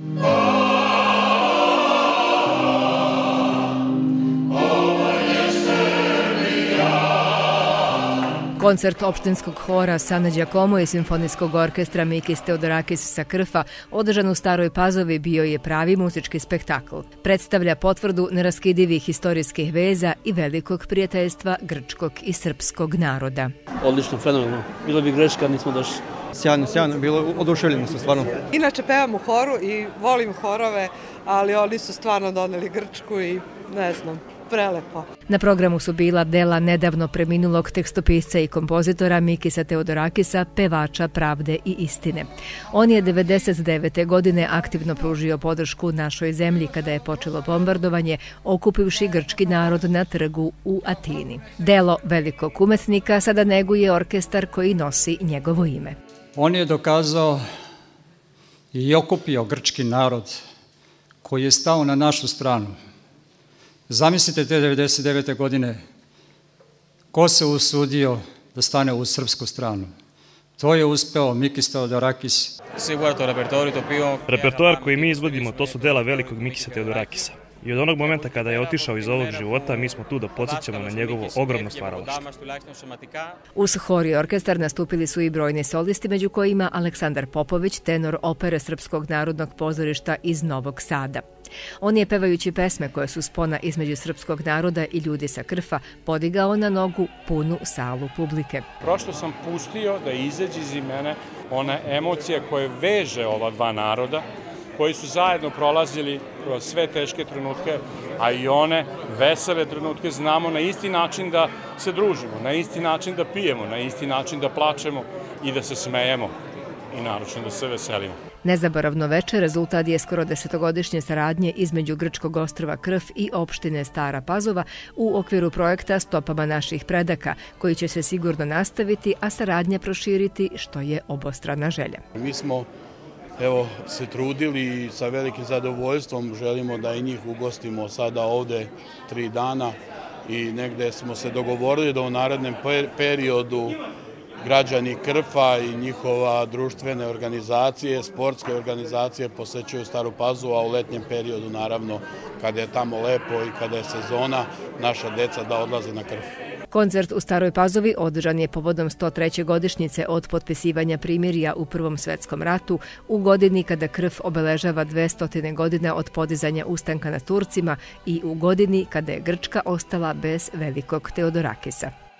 Koncert opštinskog hora Sana Đakomo i simfonijskog orkestra Mikis Theodorakis sa Krfa, održan u Staroj Pazovi, bio je pravi muzički spektakl. Predstavlja potvrdu neraskidivih historijskih veza i velikog prijateljstva grčkog i srpskog naroda. Odlično, fenomenalno. Bilo bi greška, nismo došli. Sjajno, bilo oduševljeni su stvarno. Inače pevam u horu i volim horove, ali oni su stvarno doneli Grčku i ne znam, prelepo. Na programu su bila dela nedavno preminulog tekstopisca i kompozitora Mikisa Theodorakisa, pevača Pravde i istine. On je 1999. godine aktivno pružio podršku našoj zemlji kada je počelo bombardovanje, okupivši grčki narod na trgu u Atini. Delo velikog umetnika sada neguje orkestar koji nosi njegovo ime. On je dokazao i okupio grčki narod koji je stao na našu stranu. Zamislite te 1999. godine, ko se usudio da stane u srpsku stranu. To je uspeo Mikis Theodorakis. Repertoar koji mi izvodimo, to su dela velikog Mikisa Theodorakisa. I od onog momenta kada je otišao iz ovog života, mi smo tu da podsjećamo na njegovo ogromno stvaralaštvo. Uz hor i orkestar nastupili su i brojni solisti, među kojima Aleksandar Popović, tenor opere Srpskog narodnog pozorišta iz Novog Sada. On je, pevajući pesme koje su spona između srpskog naroda i ljudi sa Krfa, podigao na nogu punu salu publike. Prosto sam pustio da izađe iz mene ona emocija koja veže ova dva naroda, koji su zajedno prolazili kroz sve teške trenutke, a i one vesele trenutke. Znamo na isti način da se družimo, na isti način da pijemo, na isti način da plačemo i da se smejemo i naročno da se veselimo. Nezaboravno veče rezultat je skoro 10-godišnje saradnje između grčkog ostrva Krf i opštine Stara Pazova u okviru projekta Stopama naših predaka, koji će se sigurno nastaviti, a saradnja proširiti, što je obostrana želja. Mi smo se trudili i sa velikim zadovoljstvom želimo da i njih ugostimo sada ovde 3 dana i negde smo se dogovorili da u narednom periodu građani Krfa i njihova društvene organizacije, sportske organizacije posećuju Staru Pazovu, a u letnjem periodu naravno kada je tamo lepo i kada je sezona, naša deca da odlaze na Krf. Koncert u Staroj Pazovi održan je povodom 103. godišnjice od potpisivanja primirja u Prvom svetskom ratu, u godini kada Krf obeležava 200 godina od podizanja ustanka nad Turcima i u godini kada je Grčka ostala bez velikog Theodorakisa.